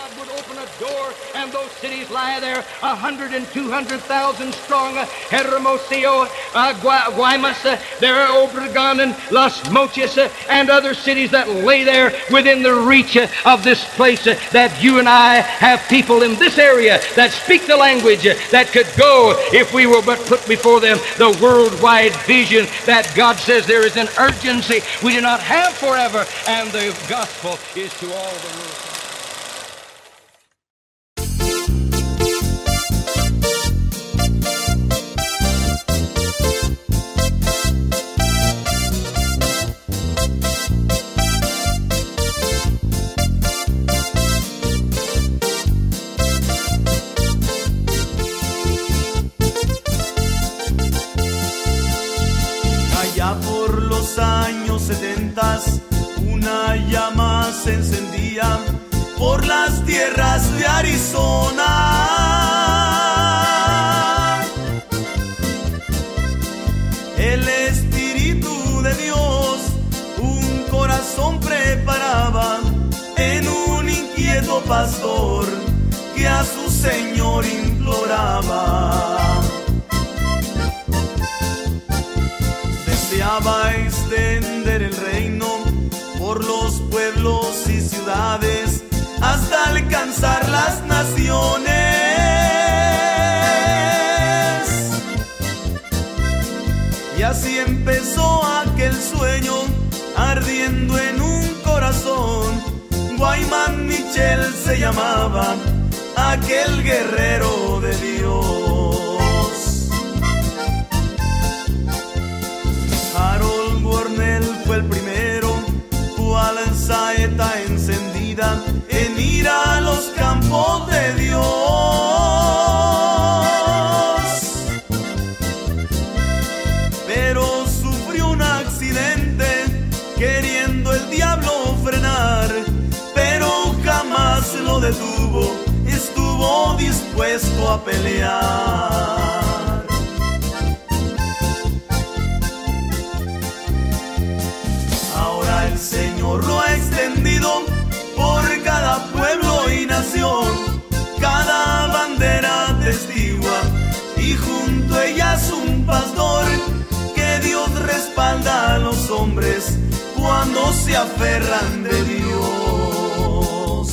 God would open a door and those cities lie there 100 and 200,000 strong. Hermosillo, Guaymas, there are Obregon and Las Mochis and other cities that lay there within the reach of this place, that you and I have people in this area that speak the language that could go if we were but put before them the worldwide vision that God says there is an urgency we do not have forever, and the gospel is to all the world. Por los años 70 una llama se encendía por las tierras de Arizona. El Espíritu de Dios un corazón preparaba en un inquieto pastor que a su Señor imploraba. Deseaba extender el reino por los pueblos y ciudades hasta alcanzar las naciones. Y así empezó aquel sueño ardiendo en un corazón. Guayman Mitchell se llamaba aquel guerrero de Dios. Harold Warnell fue el primero, cual saeta encendida en ir a los campos de Dios. Pero sufrió un accidente queriendo el diablo frenar, pero jamás lo detuvo, estuvo dispuesto a pelear. El Señor lo ha extendido por cada pueblo y nación, cada bandera testigua, y junto a ella es un pastor que Dios respalda a los hombres cuando se aferran de Dios.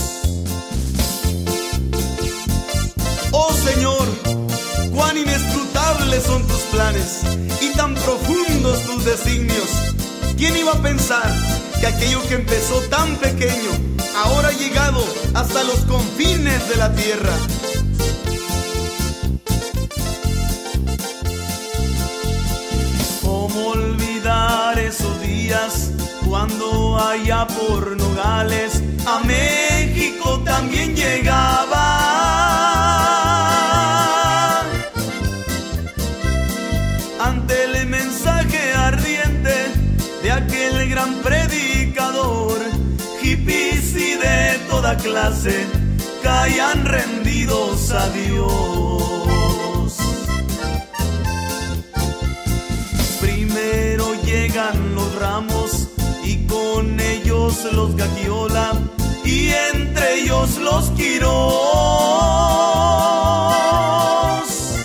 Oh Señor, cuán inescrutables son tus planes y tan profundos tus designios. ¿Quién iba a pensar que aquello que empezó tan pequeño ahora ha llegado hasta los confines de la tierra? ¿Cómo olvidar esos días cuando allá por Nogales a México también llegaba? Ante el mensaje ardiente de aquel gran predicador, hippies y de toda clase caían rendidos a Dios. Primero llegan los ramos y con ellos los Gagiola y entre ellos los Quirós.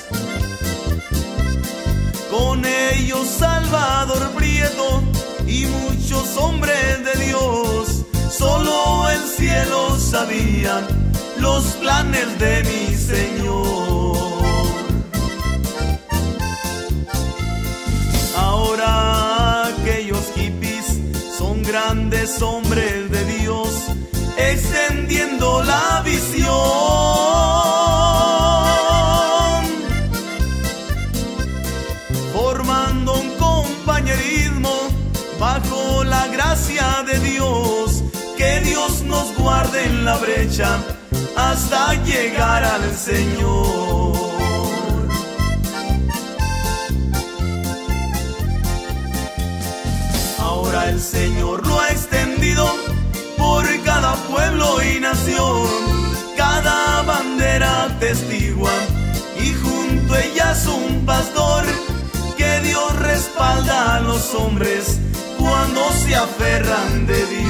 Con ellos Salvador Prieto y muchos hombres de Dios. Solo el cielo sabía los planes de mi Señor. Ahora aquellos hippies son grandes hombres de Dios, extendiendo la visión, formando un compañerismo bajo la gracia de Dios. Que Dios nos guarde en la brecha hasta llegar al Señor. Ahora el Señor lo ha extendido por cada pueblo y nación, cada bandera testigua, y junto a ella es un pastor que Dios respalda a los hombres cuando se aferran de Dios.